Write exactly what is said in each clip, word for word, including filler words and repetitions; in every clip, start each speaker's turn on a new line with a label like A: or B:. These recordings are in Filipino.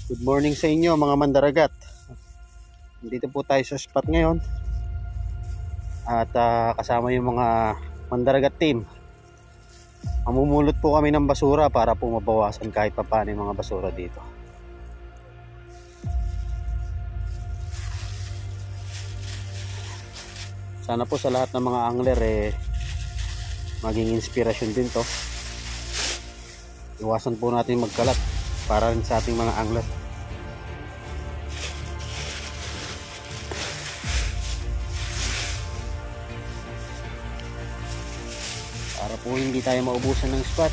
A: Good morning sa inyo mga mandaragat. Dito po tayo sa spot ngayon. At uh, kasama yung mga mandaragat team. Mamumulot po kami ng basura para po mabawasan kahit pa paano yung mga basura dito. Sana po sa lahat ng mga angler eh maging inspirasyon din to. Iwasan po natin magkalat para rin sa ating mga angler. Para po hindi tayo maubusan ng spot.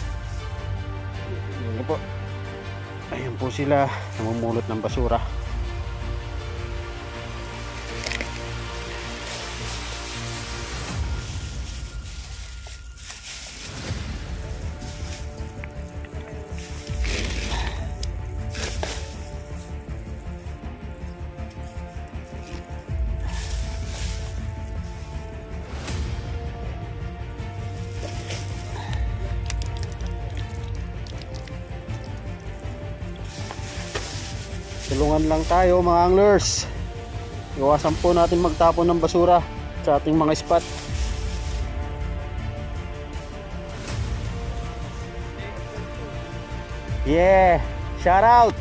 A: Ayun po. Ayun po sila namumulot ng basura. Tulungan lang tayo mga anglers. Iwasan po natin magtapon ng basura sa ating mga spot. Yeah, shout out.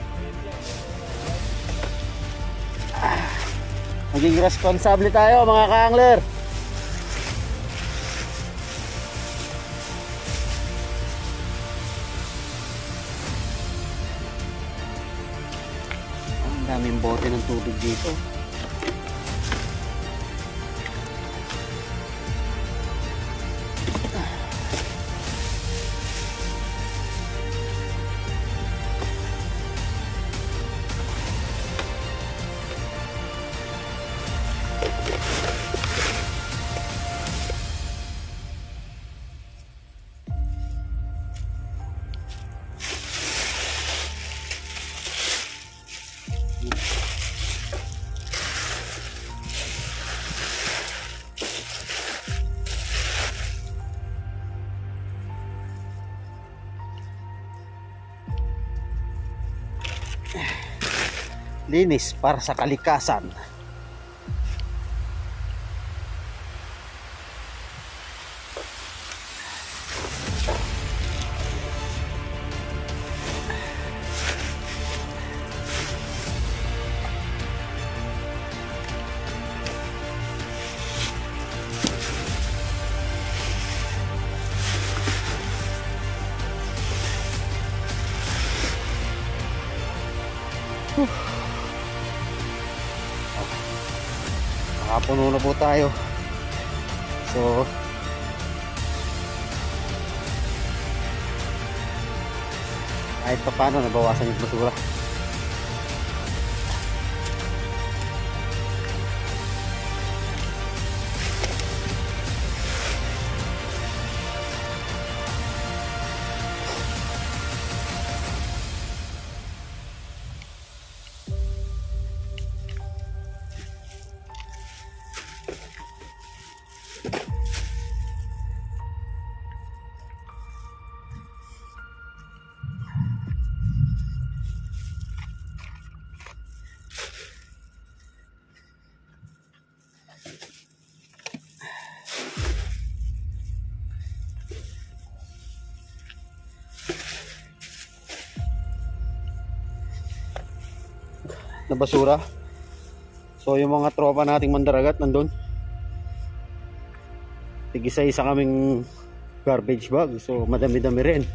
A: Maging responsable tayo mga ka-angler. Daming bote ng tubig dito. Linis para sa kalikasan. Whew. Nakapuno na po tayo. So kahit pa paano nabawasan yung basura. Na basura. So yung mga tropa nating mandaragat nandun. Tig-isa-isa kaming garbage bag. So madami-dami rin.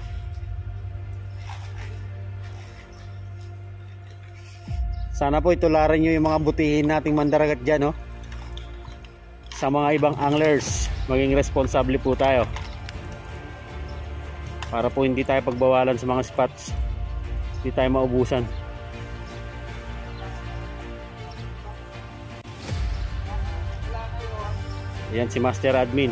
A: Sana po itularan nyo yung mga butihin nating mandaragat dyan, no? Sa mga ibang anglers, maging responsable po tayo. Para po hindi tayo pagbawalan sa mga spots. Hindi tayo maubusan. Ayan si Master Admin.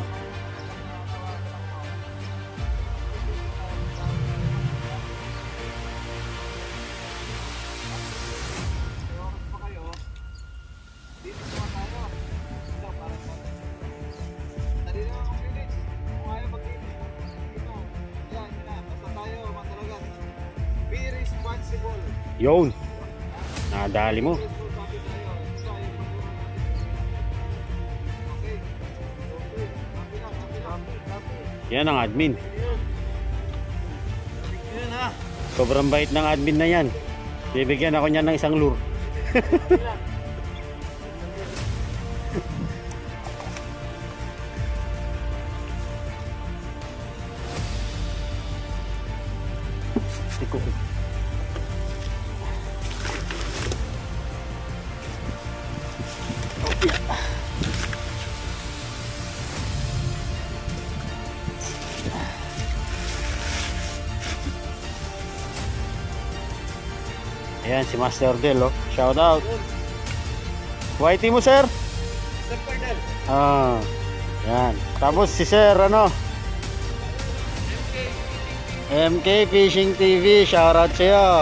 A: Yun. Nadali mo. Yan ang admin. Sobrang bait ng admin na yan. Bibigyan ako niya ng isang lure. Iko. Ayan si Master Del, oh. Shout out. Whitey mo, sir?
B: Sir Cardel.
A: Ah. Yan. Tapos si Sir ano? M K Fishing T V, shout out sa iyo.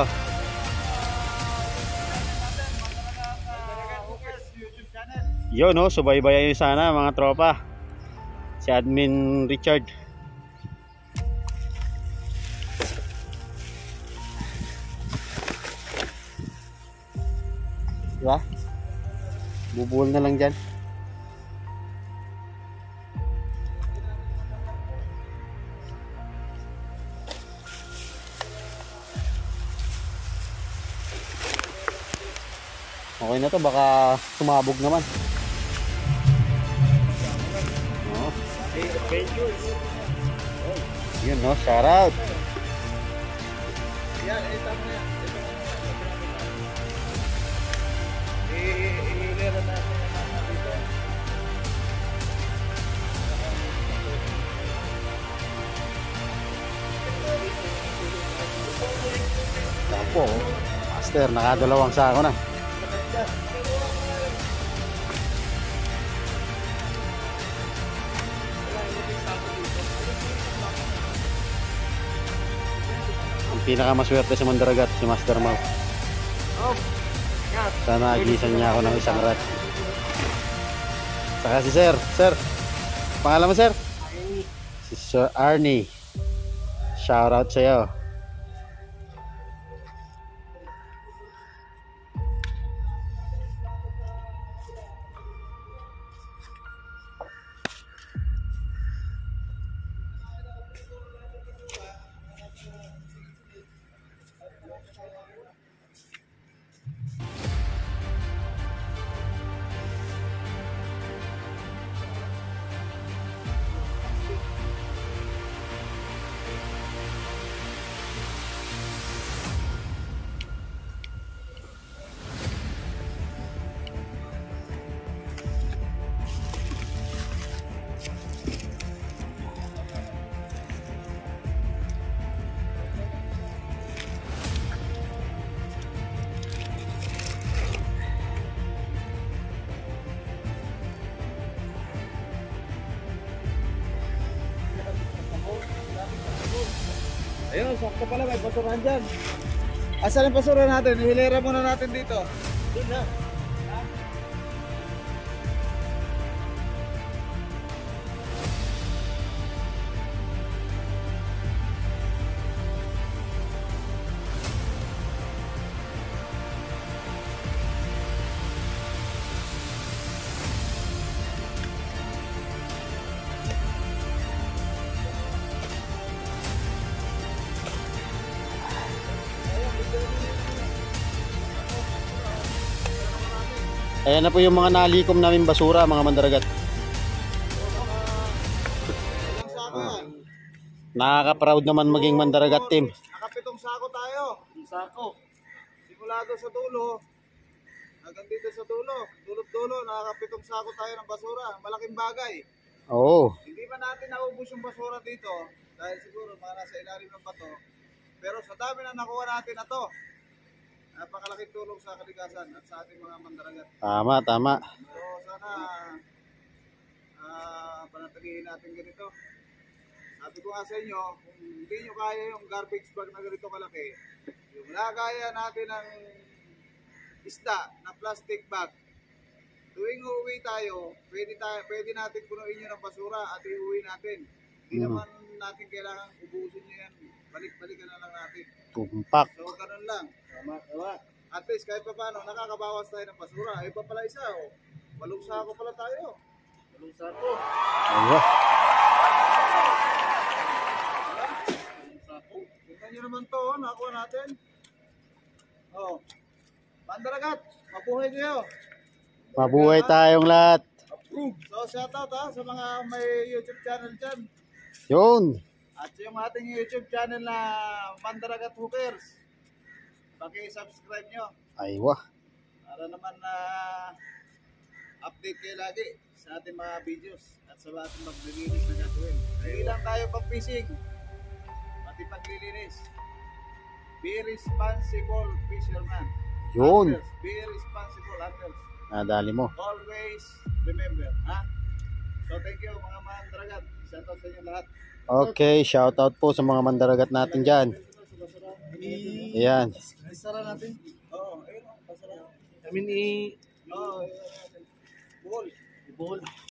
A: Yo no, subaybayan yun sana mga tropa. Si Admin Richard. Diba? Bubuhol na lang dyan. Okay na to, baka sumabog naman. Oh. Yun no, shout out.
B: Yan, eh, tama na yan. I-ilera na dito.
A: Tapo, Master, nakadalawang sako na. Ang pinakamaswerte sa mandaragat, si Master Mau. Sana agisan niya ako ng isang rat. Saka si Sir. Sir, pangalan mo, Sir? Si Sir Arnie. Shout out sa iyo.
B: Ayun, sakto pala, may basurahan dyan. Asan ang basura natin? Ihilera muna natin dito. Doon na.
A: Ayan na po yung mga nalikom namin basura, mga mandaragat.
B: Ilang sako yan?
A: Nakaka-proud naman maging mandaragat team.
B: Nakapitong sako tayo. Sako. Simulado sa dulo. Hanggang dito sa dulo. Dulo-dulo, nakakapitong sako tayo ng basura. Malaking bagay.
A: Oo.
B: Hindi man natin naubos yung basura dito. Dahil siguro mga nasa ilalim ng bato. Pero sa dami na nakuha natin na to, napakalaking tulong sa kalikasan at sa ating mga mandaragat.
A: Tama, tama.
B: So sana uh, panatilihin natin ganito. Sabi ko nga sa inyo, kung hindi nyo kaya yung garbage bag na ganito kalaki, yung lagayan natin ng isda na plastic bag, tuwing uuwi tayo, pwede, tayo, pwede natin punuin yun ng basura at iuwi natin. Hindi mm. naman natin kailangan ubusin nyo yan. Balik-balikan na lang natin.
A: Tumpak.
B: So ganun lang. Tama, tama. At least kahit pa paano, nakakabawas tayo ng basura. Ay pa pala isa, oh. Walong sako pala tayo. Walong sako.
A: Aywa.
B: Walong sako. Tingnan nyo naman to, oh. Nakuha natin. Oh. Mandaragat, mabuhay kayo.
A: Mabuhay tayong lahat.
B: So, shoutout ha sa mga may YouTube channel dyan.
A: Yun.
B: At yung ating YouTube channel na Mandaragat Hookers, paki-subscribe nyo
A: Aywa.
B: para naman na update kayo lagi sa ating mga videos at sa ating maglilinis na gagawin. Hindi lang tayo pag-fishing, pati paglilinis. Be responsible fisherman.
A: Yun.
B: Hunters. Be responsible hunters.
A: Nadali mo.
B: Always remember, ha? So thank you mga Mandaragat. Shoutout sa inyo lahat.
A: Okay, shout out po sa mga mandaragat natin dyan. Ayan.
B: Isara natin. Oo, ayun. Pasara.
C: I mean, i...
B: Oo, ayun. Buhol.
C: Ibol.